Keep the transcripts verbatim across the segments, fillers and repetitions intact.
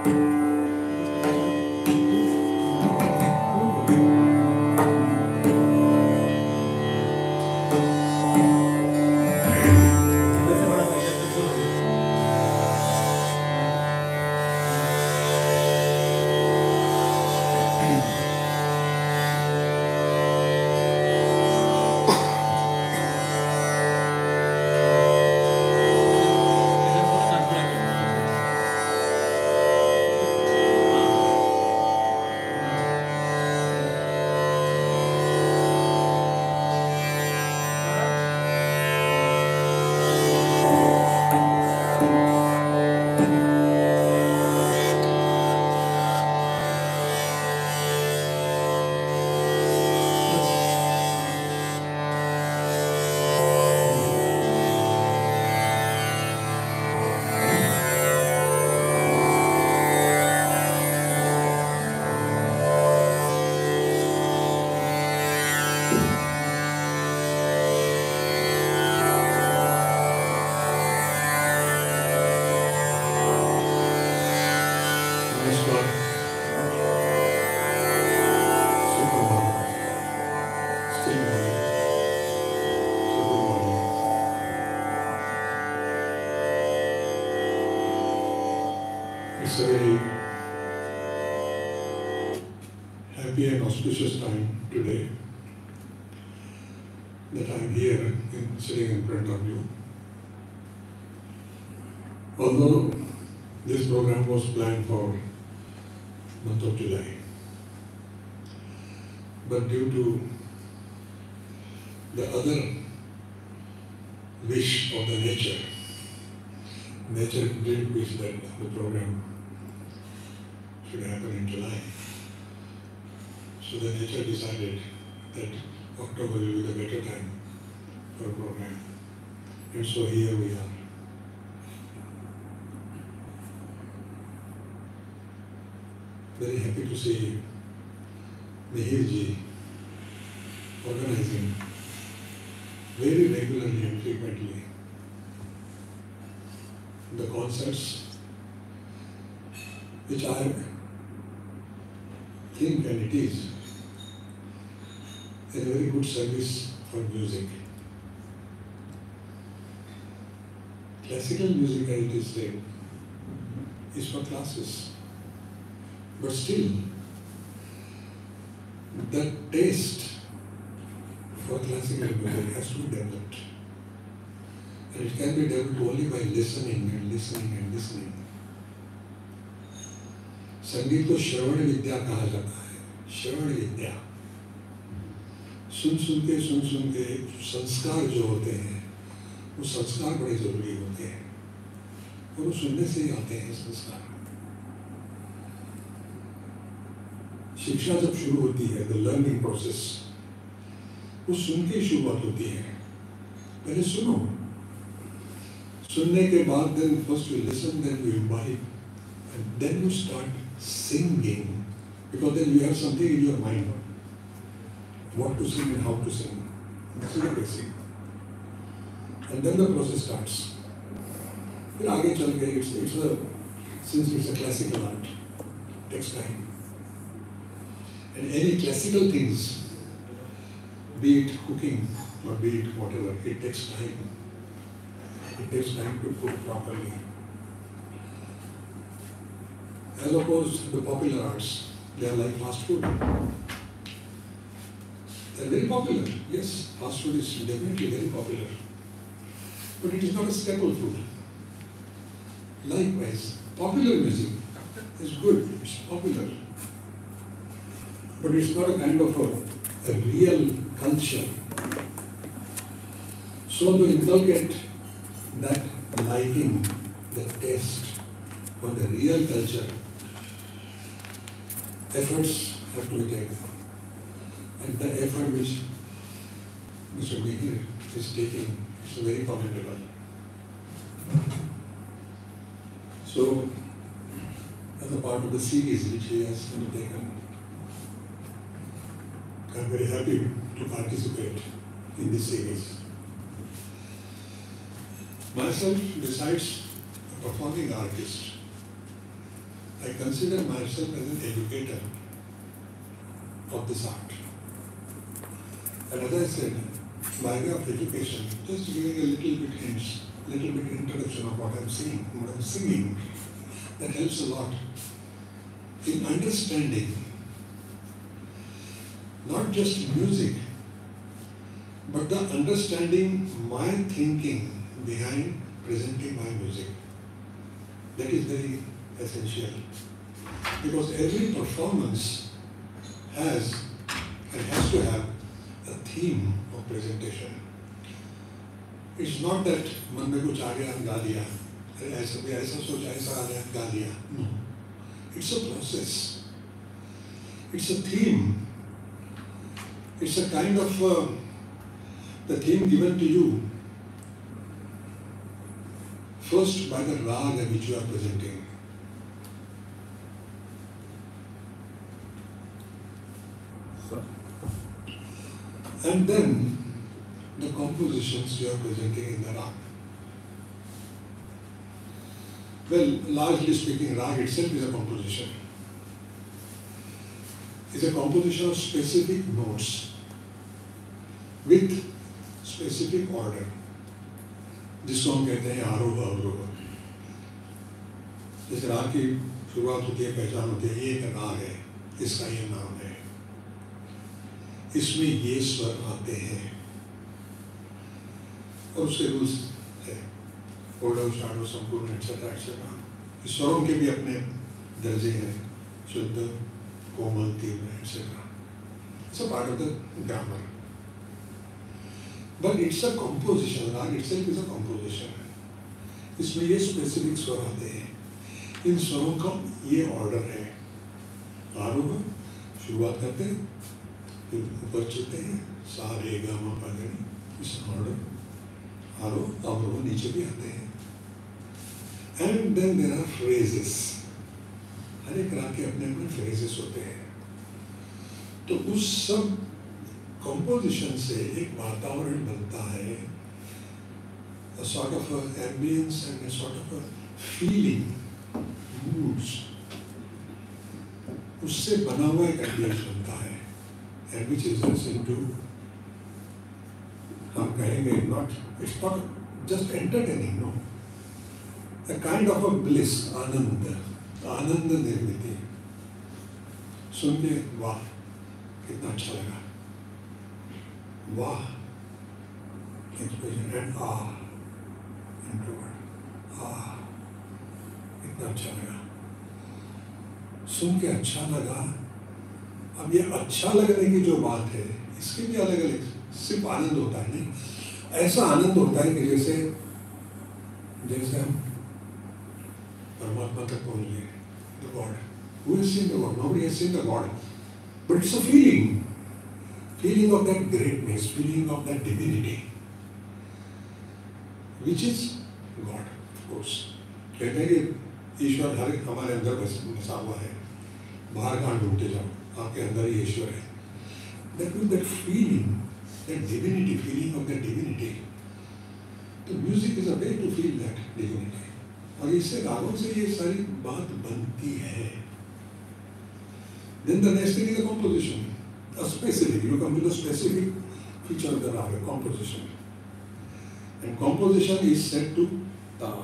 It's a very happy and auspicious time today that I'm here in, sitting in front of you. Although this program was planned for the month of July, but due to the other wish of the nature, nature didn't wish that the program should happen in July. So the nature decided that October will be the better time for a program. And so here we are. Very happy to see Mihirji organizing very regularly and frequently the concerts which I think, and it is, a very good service for music. Classical music, as it is said, is for classes. But still, the taste for classical music has to be developed. And it can be developed only by listening and listening and listening. संगीत को श्रवण विद्या कहा जाता है, श्रवण विद्या। सुन सुन के सुन सुन के संस्कार जो होते हैं, वो संस्कार बड़े जरूरी होते हैं, और वो सुनने से ही आते हैं संस्कार। शिक्षा जब शुरू होती है, the learning process, वो सुन के शुरुआत होती है। पहले सुनो, सुनने के बाद then first you listen, then you imbibe, and then you start singing, because then you have something in your mind, what to sing and how to sing. That's the basic. And then the process starts. फिर आगे चल के it's it's a since it's a classical art, it takes time. And any classical things, be it cooking or be it whatever, it takes time. It takes time to cook properly. As opposed to the popular arts, they are like fast food. They are very popular. Yes, fast food is definitely very popular. But it is not a staple food. Likewise, popular music is good, it's popular. But it's not a kind of a, a real culture. So to inculcate that liking, that taste for the real culture, efforts have to be taken. And the effort which Mister Mihir is taking is very commendable. So, as a part of the series which he has undertaken, I am very happy to participate in this series. Myself, besides a performing artist, I consider myself as an educator of this art. And as I said, by way of education, just giving a little bit hints, little bit introduction of what I'm singing, what I'm singing, that helps a lot in understanding not just music, but the understanding my thinking behind presenting my music. That is very essential. Because every performance has and has to have a theme of presentation. It's not that मन में कुछ आ गया गा दिया, ऐसा भी ऐसा सोचा ऐसा आ गया गा दिया. No, it's a process. It's a theme. It's a kind of uh, the theme given to you first by the raga which you are presenting. And then the compositions you are presenting in the rag. Well, largely speaking, rag itself is a composition. It's a composition of specific notes with specific order. जिसको हम कहते हैं आरोह अवरोह. जैसे राग की शुरुआत होती है, पहचान होती है, ये एक राग है, इसका ये नाम है, इसमें ये स्वर आते हैं और उसके रूल्स है, ओडव, शाडव, संपूर्ण एक्सेट्रा एक्सेट्रा. स्वरों के भी अपने दर्जे हैं, शुद्ध, कोमल, तीव्र etcetera. It's a part of the grammar. But it's a composition. Rag itself is a composition. इसमें ये स्पेसिफिक स्वर आते हैं. इन स्वरों का ये ऑर्डर है. आरोह शुरुआत करते हैं, फिर ऊपर चलते हैं, सा रे गा मा पा धा नी, इस ऑर्डर. आरोह अवरोह नीचे भी आते हैं. And then there are phrases. हर एक राग के अपने अपने phrases होते हैं. तो उस सब composition से एक वातावरण बनता है, a sort of a ambience and a sort of a feeling, moods. उससे बना हुआ एक ambience बनता है, and which results into, हम कहेंगे not, it's not just entertaining, no, a kind of a bliss, आनंद, आनंद निर्मिति. सुन के वाह कितना अच्छा लगा, वाह एक्सप्रेशन, एंड आ इंट्रोवर्ट, आ इतना अच्छा लगा, सुन के अच्छा लगा. अब ये अच्छा लगने की जो बात है, इसके भी अलग अलग सिर्फ आनंद होता है नहीं, ऐसा आनंद होता है कि जैसे जैसे हम परमात्मा तक पहुंच गए, the God. Who has seen the God? Nobody has seen the God, but it's a feeling. Feeling of that greatness, feeling of that divinity, which is God, of course. कहते हैं कि ईश्वर हर एक हमारे अंदर बसा हुआ है, बाहर कहाँ ढूंढते जाओ, आपके अंदर ही ईश्वर है. That means that feeling, that divinity, feeling of that divinity. तो music is a way to feel that divinity. और इससे रागों से ये सारी बात बनती है. Then the next thing is the composition. A specific, you come to the specific feature of the raga, composition. And composition is set to tal.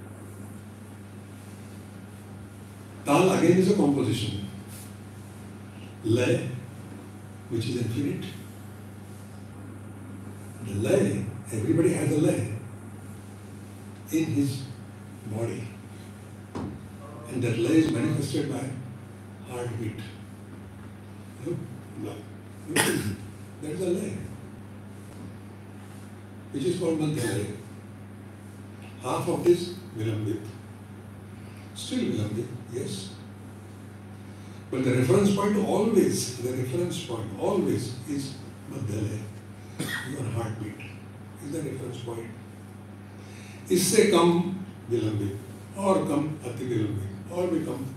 Tal again is a composition. Lay, which is infinite. The lay, everybody has a lay in his body. And that lay is manifested by heartbeat. No? No. There is a lay, which is called Madhya lay. Half of this Vilambit. Still Vilambit, yes. But the reference point always, the reference point always is Madhya lay. Your heartbeat is the reference point. इससे कम विलंबित और कम अति विलंबित और भी कम,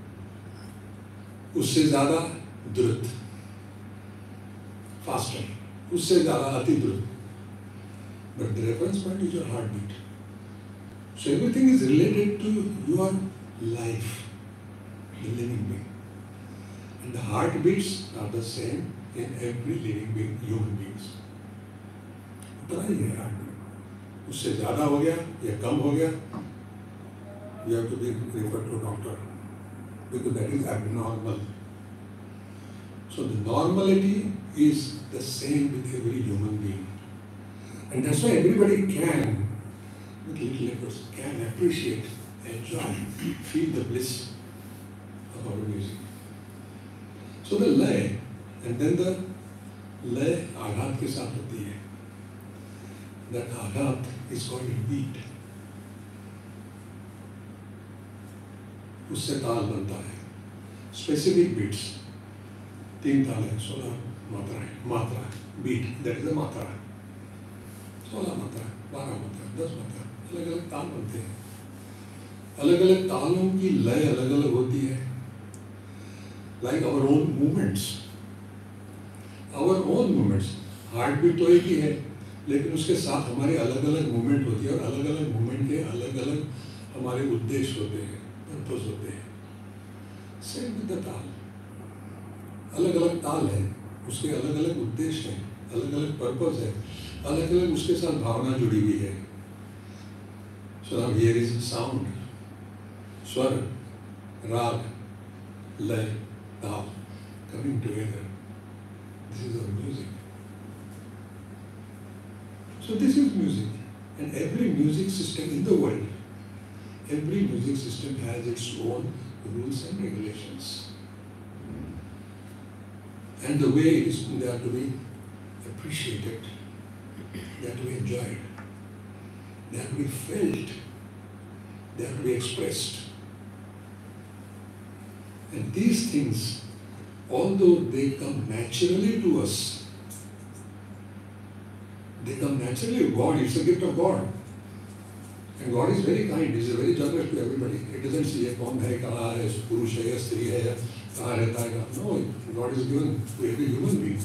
उससे ज्यादा द्रुत faster, उससे ज़्यादा अति द्रुत. But the reference point is your heartbeat. So everything is related to your life. the living being. And the heartbeats are the same in every living being, human beings. उतना ही है heartbeat. उससे ज़्यादा हो गया या कम हो गया, you have to be referred to a doctor because that is abnormal. So the normality is the same with every human being. And that's why everybody can, with little efforts, can appreciate, enjoy, feel the bliss of our music. So the lay, and then the lay aghat ke saath hoti hai. That aghat is called a beat. उससे ताल बनता है. Specific beats. तीन ताल है, सोलह मात्रा है, मात्रा है, beat, that is a मात्रा है. सोलह मात्रा, बारह मात्रा, दस मात्रा, अलग अलग ताल बनते हैं. अलग अलग तालों की लय अलग अलग होती है. Like our own movements. Our own movements. Heartbeat तो एक ही है, लेकिन उसके साथ हमारे अलग अलग मूवमेंट होती है और अलग अलग मूवमेंट के अलग अलग हमारे उद्देश्य होते हैं, पर्पस होते हैं. सेम विद द ताल. अलग अलग ताल है, उसके अलग अलग उद्देश्य हैं, अलग अलग पर्पस है, अलग अलग उसके साथ भावना जुड़ी हुई है. So now here is sound, स्वर, राग, लय, ताल coming together. This is our music. So this is music, and every music system in the world, every music system has its own rules and regulations. And the way it is, they are to be appreciated, they are to be enjoyed, they are to be felt, they are to be expressed. And these things, although they come naturally to us, they come naturally. God, it's a gift of God. And God is very kind, He is very generous to everybody. He doesn't see a kaun hai, kahan hai, purush hai, stri hai, kahan rehta hai. No, God is given to every human being.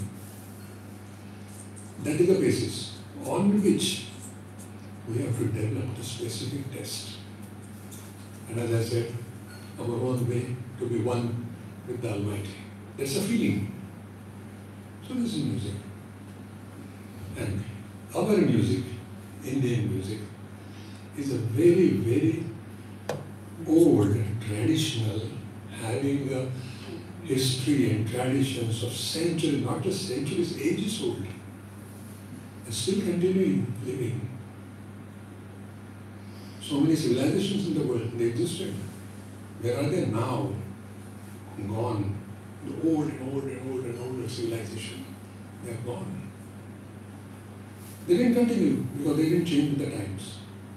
That is the basis on which we have to develop the specific test. And as I said, our own way to be one with the Almighty. That's a feeling. So this is music. And our music, Indian music, is a very, very old, traditional, having a history and traditions of centuries, not just centuries, ages old, and still continuing living. So many civilizations in the world, they existed. Where are they now? Gone. The old and old and old and older civilization, they are gone. They didn't continue because they didn't change with the times.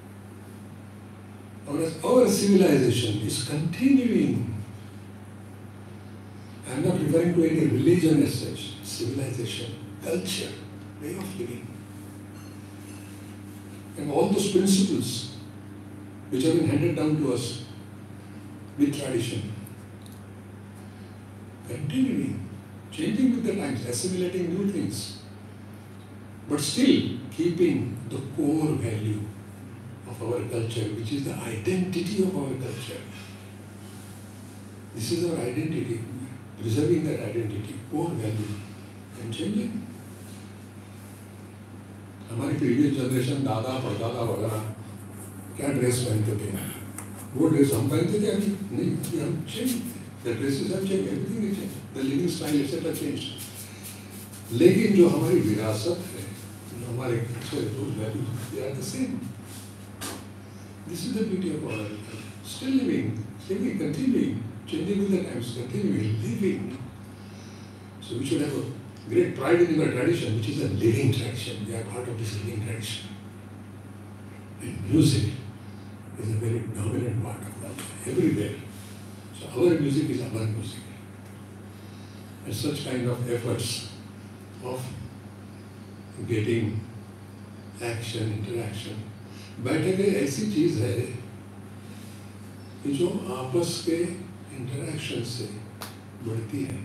Whereas our civilization is continuing. I am not referring to any religion as such. Civilization, culture, way of living. And all those principles which have been handed down to us with tradition. Continuing, changing with the times, assimilating new things. But still keeping the core value of our culture, which is the identity of our culture. This is our identity, preserving that identity, core value, and changing. हमारी previous generation, दादा परदादा वगैरह क्या dress पहनते थे? वो dress हम पहनते थे अभी नहीं, अभी हम change. The dresses have changed, everything is changed, the living style et cetera changed. लेकिन जो हमारी विरासत है, जो हमारे culture, those values, they are the same. This is the beauty of our culture. Still living, living, continuing, changing with the times, continuing, living. So we should have a great pride in our tradition, which is a living tradition. We are part of this living tradition. And music is a very dominant part of culture, everywhere. So our music is our music. And such kind of efforts of getting action, interaction. बैठक एक ऐसी चीज़ है कि जो आपस के interaction से बढ़ती है.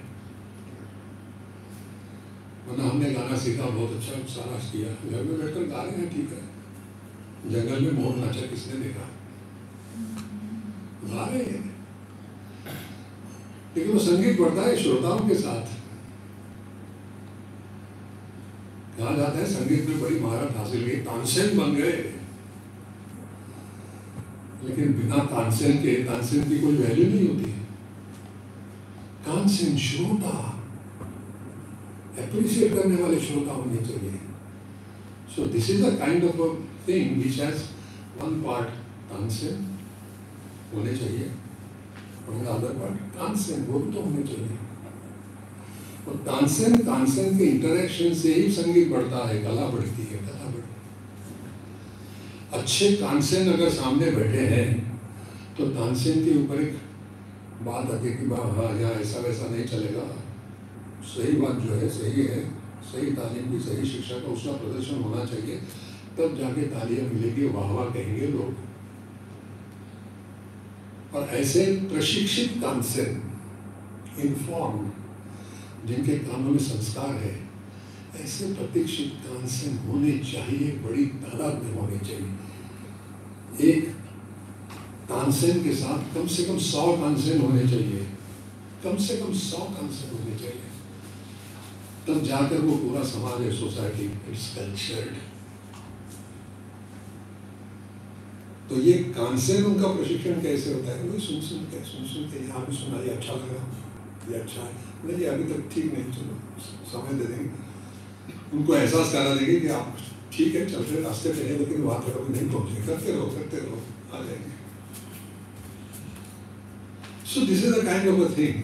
वरना हमने गाना सीखा, बहुत अच्छा सारा किया, घर में बैठकर गा रहे हैं, ठीक है. जंगल में मोर नाचा किसने देखा? गा रहे हैं. लेकिन वो संगीत बढ़ता है श्रोताओं के साथ। कहा जाता है संगीत में बड़ी महारत हासिल की, तानसेन बन गए, लेकिन बिना तानसेन के तानसेन की कोई वैल्यू नहीं होती है। तानसेन श्रोता, अप्रिशिएट करने वाले श्रोता होने चाहिए। So this is the kind of a thing which has one part Tansen होने चाहिए और अदर पार्ट तानसेन, वो तो होने चाहिए। और तानसेन तानसेन के इंटरेक्शन से ही संगीत बढ़ता है, कला बढ़ती है, कला बढ़ती है। अच्छे तानसेन अगर सामने बैठे हैं तो तानसेन के ऊपर एक बात आती है कि हाँ यहाँ ऐसा वैसा नहीं चलेगा, सही बात जो है सही है, सही तालीम की सही शिक्षा का उसका प्रदर्शन होना चाहिए, तब जाके तालियां मिलेगी, वाह वाह कहेंगे लोग। और ऐसे प्रशिक्षित तानसेन, इन्फॉर्म, जिनके कानों में संस्कार है, ऐसे प्रशिक्षित तानसेन होने चाहिए, बड़ी तादाद में होने चाहिए। एक तानसेन के साथ कम से कम सौ तानसेन होने चाहिए, कम से कम सौ तानसेन होने चाहिए, तब जाकर वो पूरा समाज है, सोसाइटी इट्स कल्चर्ड। तो ये तानसेन उनका प्रशिक्षण कैसे होता है? वही सुन सुन के सुन सुन के यहाँ भी सुना, ये अच्छा लगा, ये अच्छा है, नहीं अभी तक ठीक नहीं, चलो समय दे देंगे, उनको एहसास करा देंगे कि आप ठीक है चल रहे रास्ते पे हैं, लेकिन वहाँ तक अभी नहीं पहुँचे, करते रहो करते रहो, आ जाएंगे। So this is the kind of a thing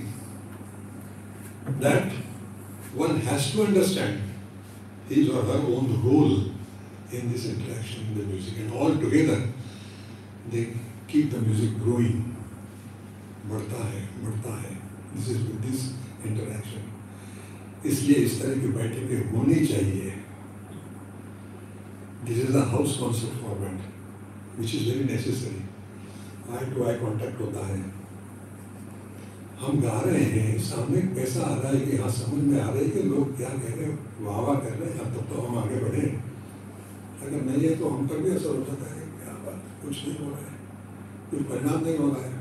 that one has to understand his or her own role in this interaction in the music, and all together they keep the music growing, बढ़ता है बढ़ता है, this is with this interaction। इसलिए इस तरह की बैठकें होनी चाहिए। This is the house concert format, which is very necessary। eye to eye contact होता है, हम गा रहे हैं, सामने कैसा आ रहा है कि हाँ समझ में आ रहा है कि लोग क्या कह रहे हैं, वाह वाह कर रहे हैं, तब तो हम आगे बढ़े। अगर नहीं है तो हम पर भी असर हो जाता है, क्या बात, कुछ नहीं हो रहा है, कुछ परिणाम नहीं हो रहा है।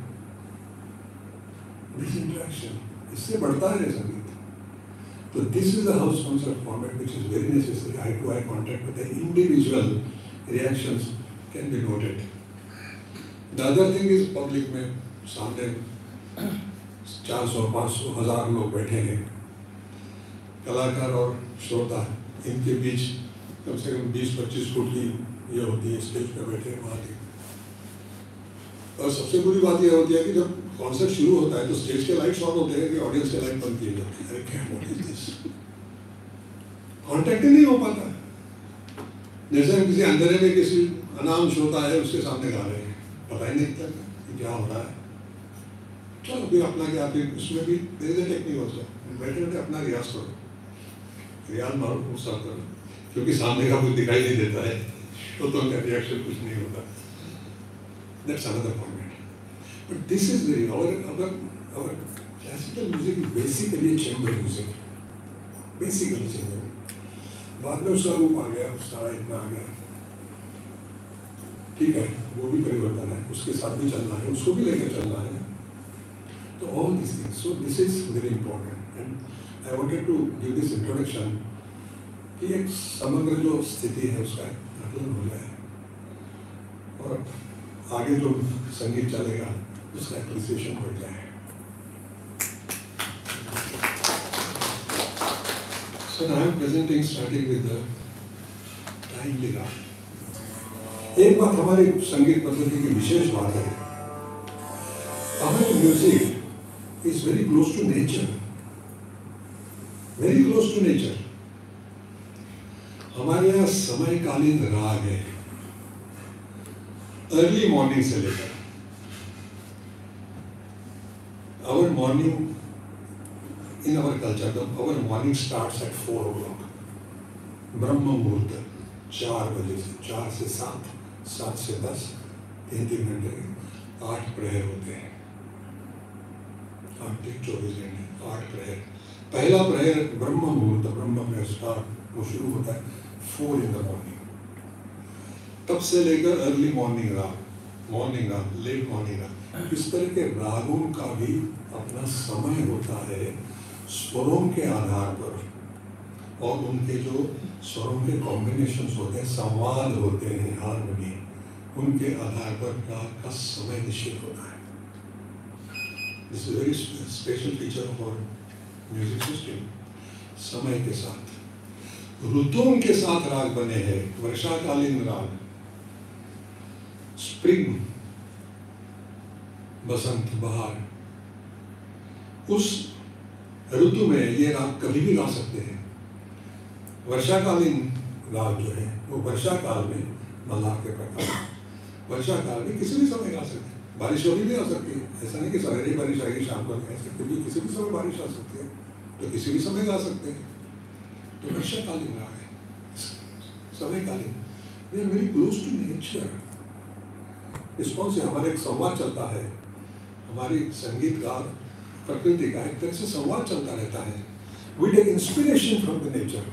दिस इंटरेक्शन, इससे बढ़ता है संगीत। तो this is the house concert format which is very necessary. Eye to eye contact with the individual reactions can be noted. The other thing is public में सामने चार सौ पाँच सौ हजार लोग बैठे हैं, कलाकार और श्रोता, इनके बीच कम से कम बीस पच्चीस फुट की ये होती है, स्टेज पर बैठे हैं वहाँ की। और सबसे बुरी बात यह होती है कि जब कॉन्सर्ट शुरू होता है तो स्टेज के लाइट्स ऑन होते हैं कि ऑडियंस के लाइट बंद किए जाते हैं। अरे क्या व्हाट इज दिस, कॉन्टैक्ट ही नहीं हो पाता। जैसे हम किसी अंधेरे में किसी अनाम श्रोता है उसके सामने गा रहे हैं, पता ही नहीं चलता कि क्या हो रहा है। चलो फिर अपना क्या, फिर उसमें भी टेक्निक होता है, बैठे बैठे अपना रियाज करो, रियाज मारो, गुस्सा करो, क्योंकि सामने का कुछ दिखाई नहीं देता है, तो तो उनका रिएक्शन कुछ नहीं होता। That's another format, but this is very our our our classical music is basically a chamber music, basically chamber। बाद में उसका रूप आ गया, उसका इतना आ गया, ठीक है, वो भी परिवर्तन है, उसके साथ भी चलना है, उसको भी लेकर चलना है। So all these things, so this is very important, and I wanted to give this introduction कि एक समग्र जो स्थिति है उसका आकलन हो जाए, और आगे जो संगीत चलेगा उसका एप्रिसिएशन बढ़ जाए। So now I am presenting starting with the timely राग। एक बात हमारी संगीत पद्धति की विशेष बात है, हमारी music is very close to nature, very close to nature। हमारे यहाँ समयकालीन राग है, अर्ली मॉर्निंग से लेकर our morning in our culture, the, our morning starts at four o'clock, ब्रह्म मुहूर्त, चार बजे से, चार से सात, सात से दस, तीन तीन घंटे, आठ प्रहर होते हैं, चौबीस घंटे, आठ प्रहर। पहला प्रहर ब्रह्म मुहूर्त, ब्रह्म प्रहर स्टार्ट, वो शुरू होता है फोर इन द मॉर्निंग। तब से लेकर early morning raga, morning raga, late morning raga, इस तरह के रागों का भी अपना समय होता है, स्वरों के आधार पर, और उनके जो स्वरों के कॉम्बिनेशंस होते हैं, संवाद होते हैं, हार्मनी, उनके आधार पर राग का समय निश्चित होता है। This is very special feature of our music system. समय के साथ, ऋतुओं के साथ राग बने हैं। वर्षाकालीन राग, स्प्रिंग, बसंत, बहार, उस ऋतु में ये राग कभी भी गा सकते हैं। वर्षाकालीन राग जो है वो वर्षा काल में मल्हार के प्रकार, वर्षा काल में किसी भी समय गा सकते हैं। बारिश होगी भी आ सकती है, ऐसा नहीं कि सवेरे बारिश आएगी शाम को गा सकते, भी किसी भी समय बारिश आ सकती है, तो किसी भी समय गा सकते हैं। तो वर्षाकालीन राग है, समयकालीन, we are very close to nature. इस कौन से हमारे एक संवाद चलता है, हमारी संगीतकार प्रकृति का एक तरह से संवाद चलता रहता है। We take inspiration from the nature.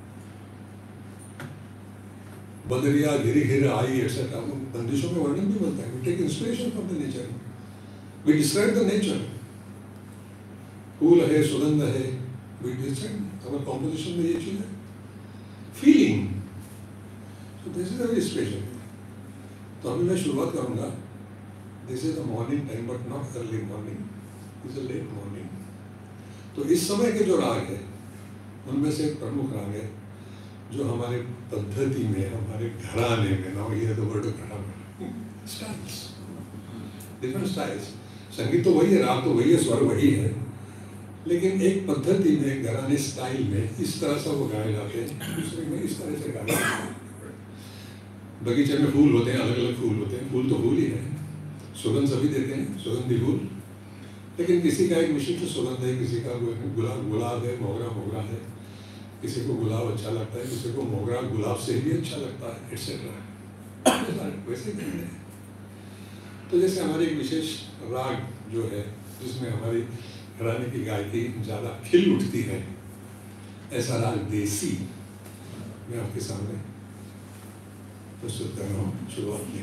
बदरिया घिरी घिर आई एक्सेट्रा, बंदिशों में वर्णन भी मिलता है। We take inspiration from the nature, we describe the nature. फूल है, सुगंध है, वी डिस्क्राइब, हमारे कॉम्पोजिशन में ये चीज है, feeling. So this is very special. तो अभी मैं शुरुआत करूंगा। This is the morning time, but not early morning, this is late morning. तो इस समय के जो राग है उनमें से एक प्रमुख राग है जो हमारे पद्धति में, हमारे घराने में, नाउ ये the word gharana, styles, different styles. संगीत तो वही है, राग तो वही है, स्वर वही है, लेकिन एक पद्धति में, घराने स्टाइल में इस तरह से वो गाए जाते हैं, दूसरे में इस तरह से गाए जाते हैं। बगीचे में फूल होते हैं, अलग अलग फूल होते हैं, फूल तो फूल ही है, सुगंध सभी देते हैं, सुगंधी फूल, लेकिन किसी का एक विशिष्ट सुगंध है, किसी का गुलाब गुलाब है, मोगरा मोगरा है, किसी को गुलाब अच्छा लगता है, किसी को मोगरा गुलाब से भी अच्छा लगता है, एक्सेट्रा। वैसे कहते हैं। तो जैसे हमारी एक विशेष राग जो है जिसमें हमारी घराने की गायकी ज़्यादा खिल उठती है, ऐसा राग देसी मैं आपके सामने प्रस्तुत कर रहा हूँ। शुरुआत में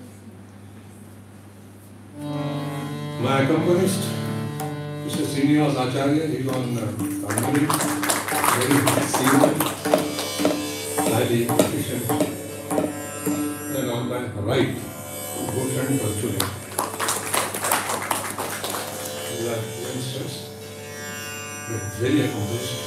My accompanist, Mister Srinivas Acharya, he is on Pandit, very senior, highly efficient, and on my right, Bhushan Bachchure. These are youngsters, they are very accomplished.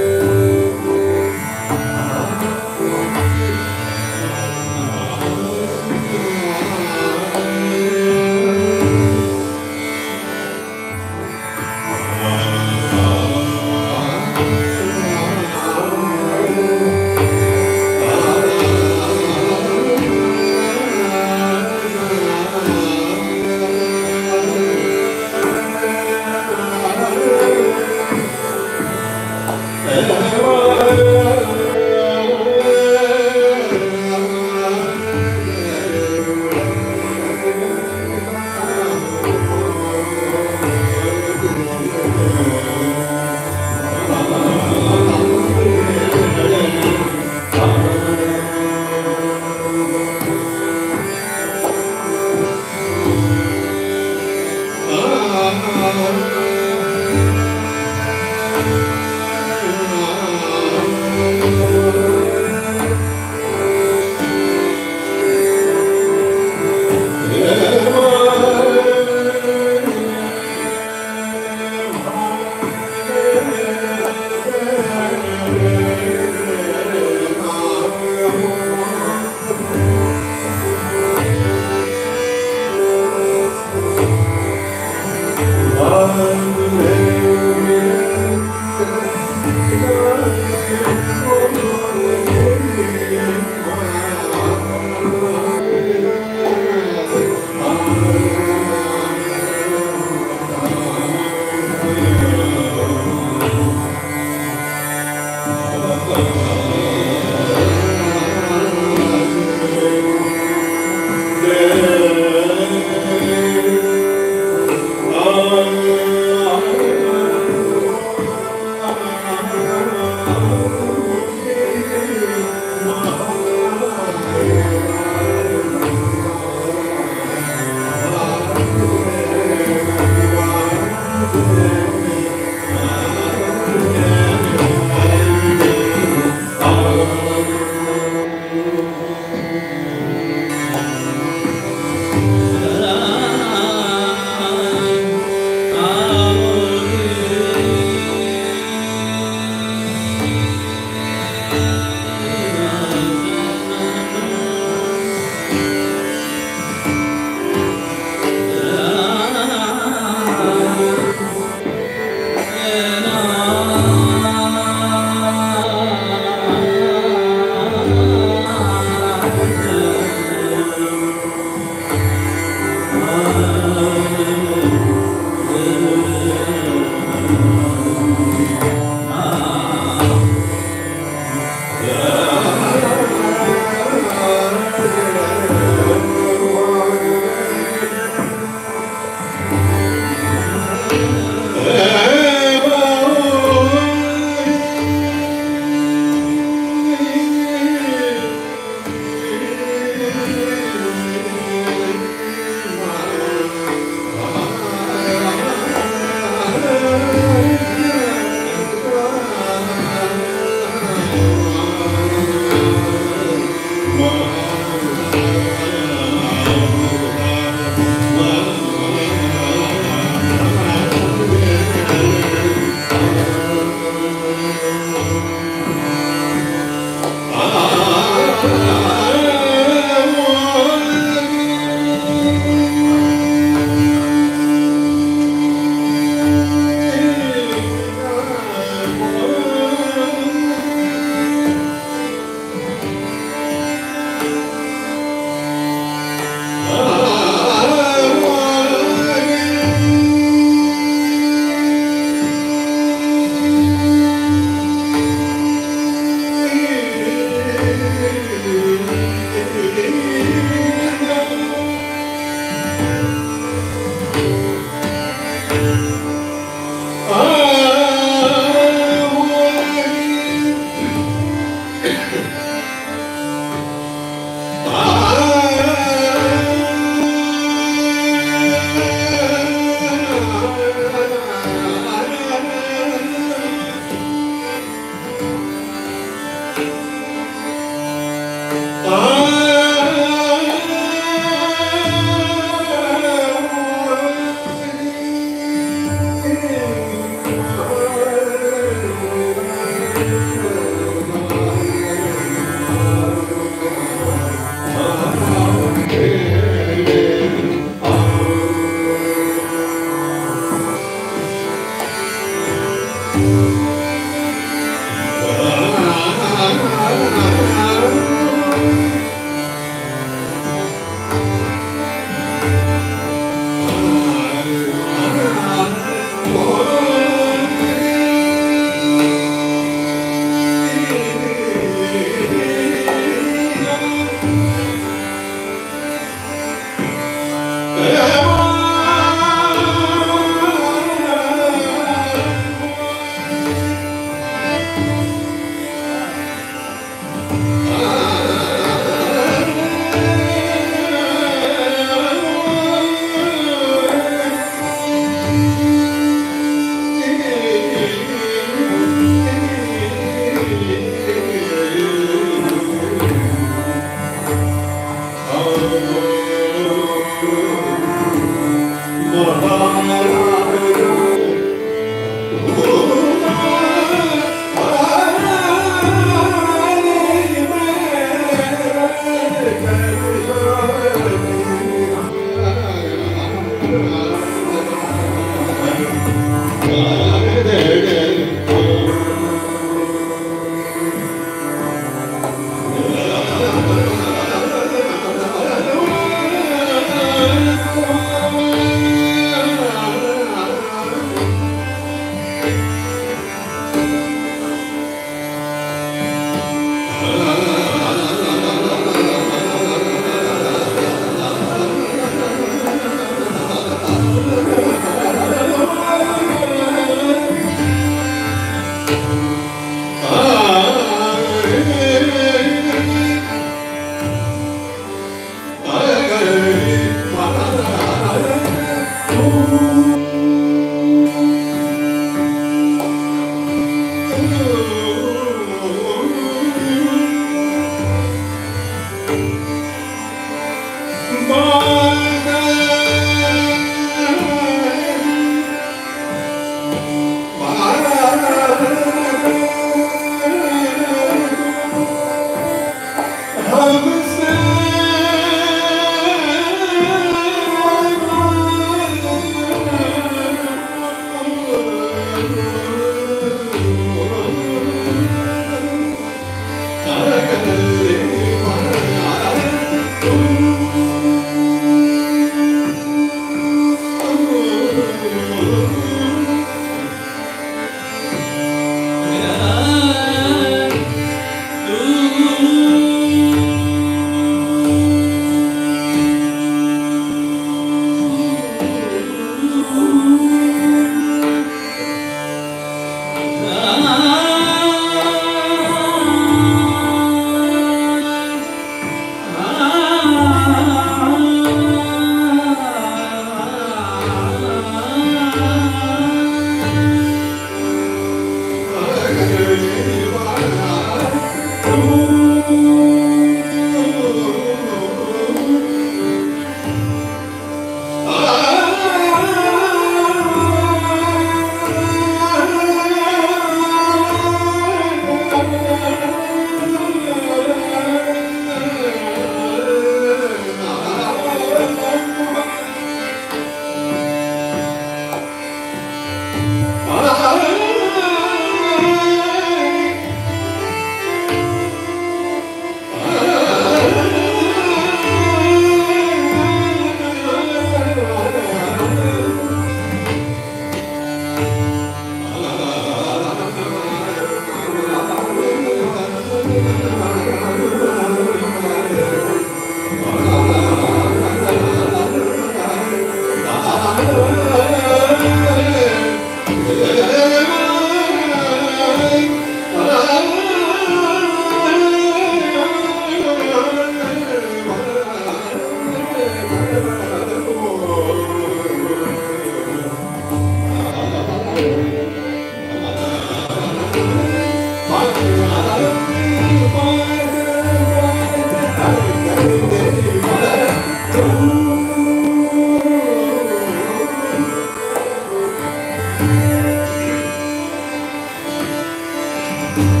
you.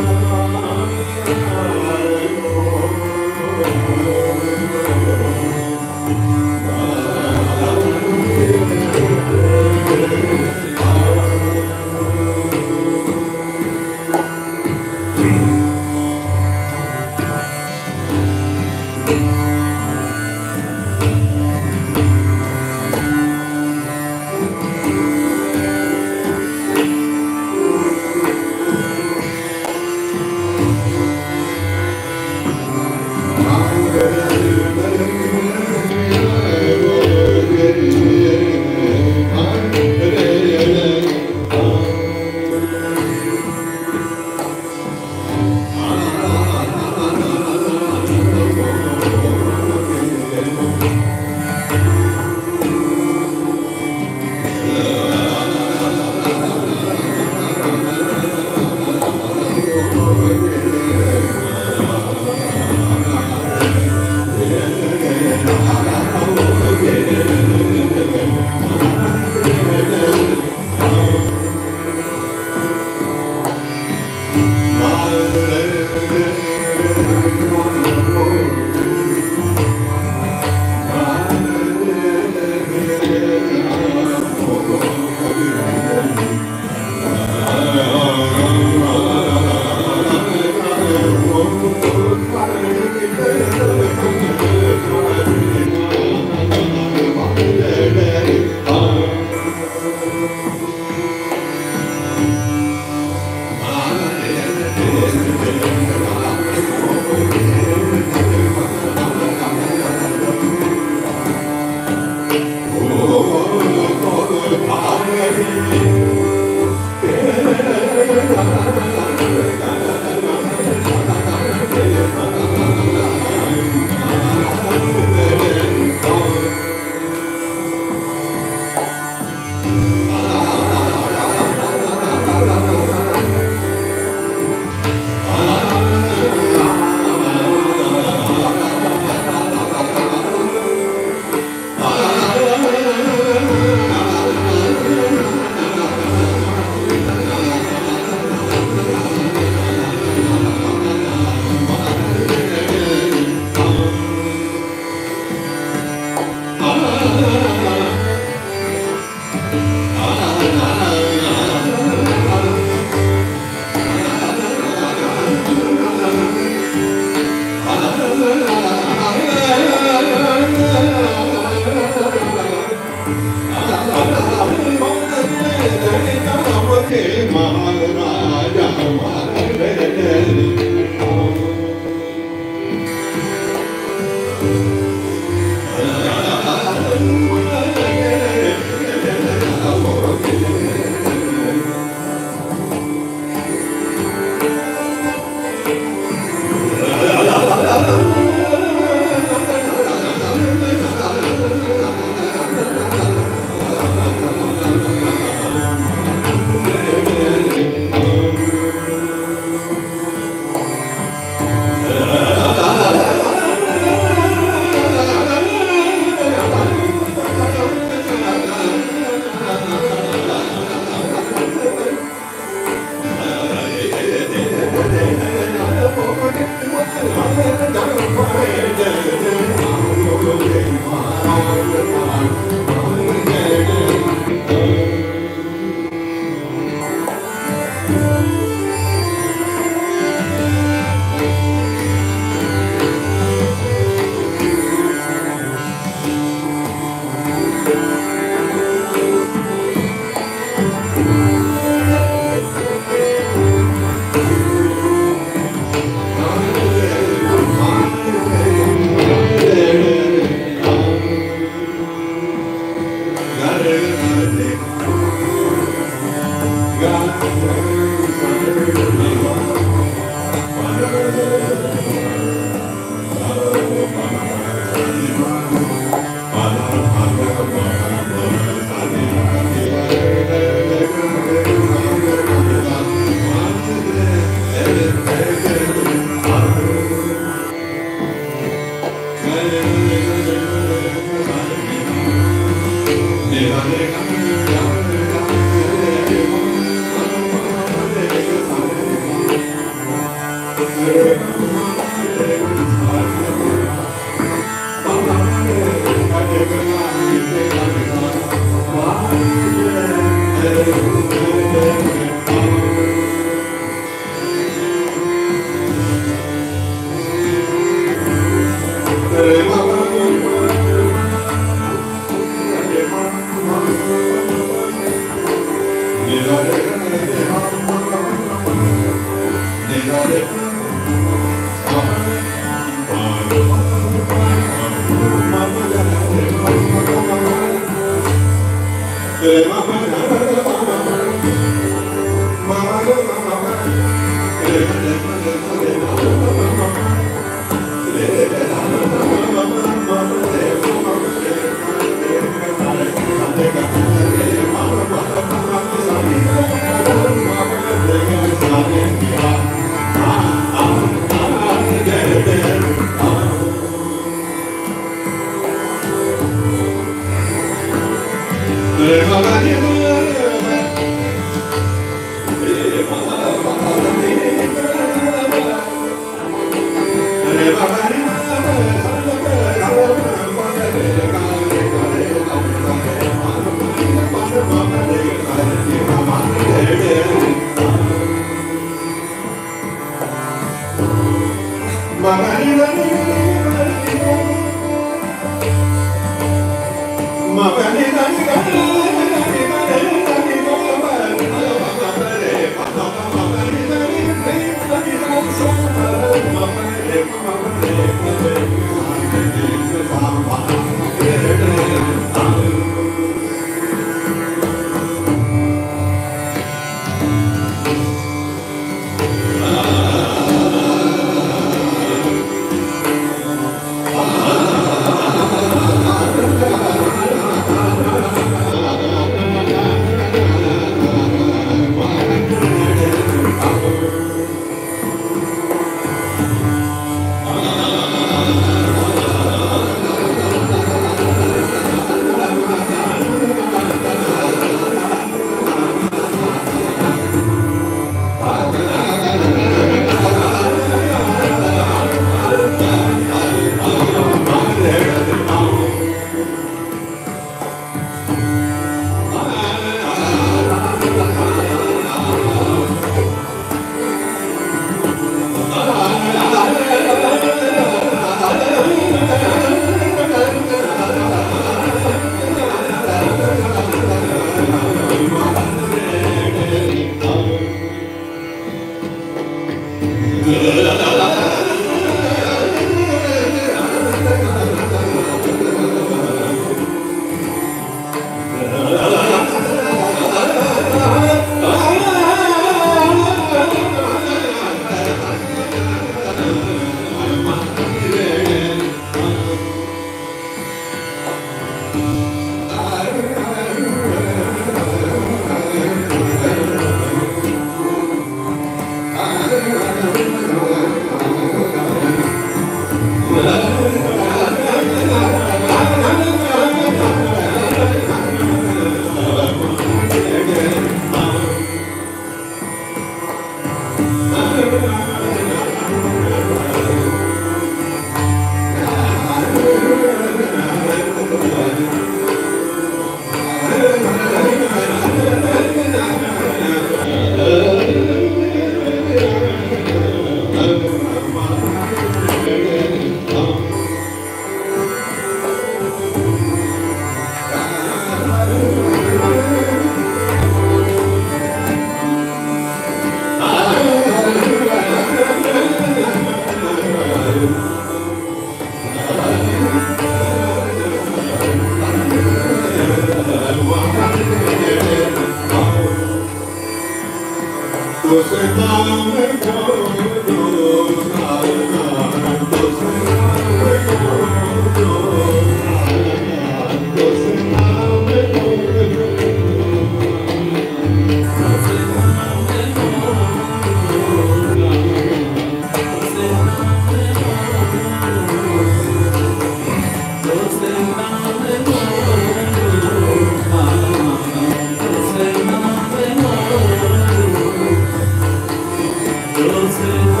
Close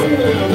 Thank you.